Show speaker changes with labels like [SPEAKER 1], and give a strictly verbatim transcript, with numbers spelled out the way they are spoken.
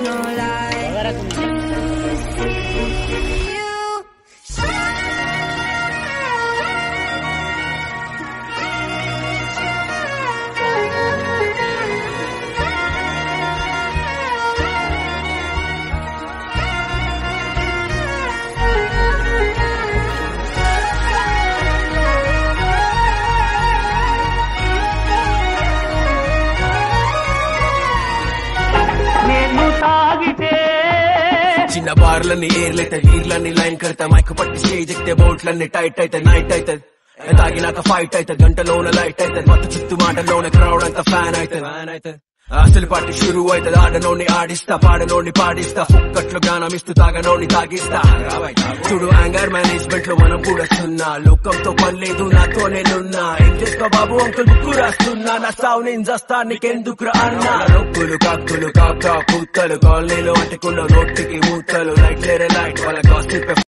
[SPEAKER 1] No
[SPEAKER 2] చిన్న బార్లన్నీ ఏర్లైతే వీర్లన్నీ లైన్ కడతా మైక్ పట్టి స్టేజ్ ఎక్కితే బోట్లన్నీ టైట్ అయితే నైట్ అయితే తాగినాక ఫైట్ అయితే గంటలోన లైట్ అయితే మొత్తం చుట్టూ మాటలోనే క్రౌడ్ అంతా ఫ్యాన్ అయితే ఫ్యాన్ అయితే అసలు పార్టీ షురూ అవుతుంది ఆడనోని ఆడిస్తా పాడనోని పాడిస్తా ఫుక్కట్లు గానం ఇస్తూ తాగనోని తాగిస్తా చూడు యాంగర్ మేనేజ్మెంట్ లో మనం కూడా సున్నా లోకంతో పని లేదు నాతో నేనున్నా ఏం చేసుకో బాబు అంకుల్ బుక్కు రాస్తున్నా నా సావు నేను జస్తా నీకెందుకు రా అన్నా నొక్కులు కాక్కులు కాకా పూతలు కాలనీలో అంటుకున్న నోటికి మూతలు లైట్ లేరే లైట్ వాళ్ళ కాస్ట్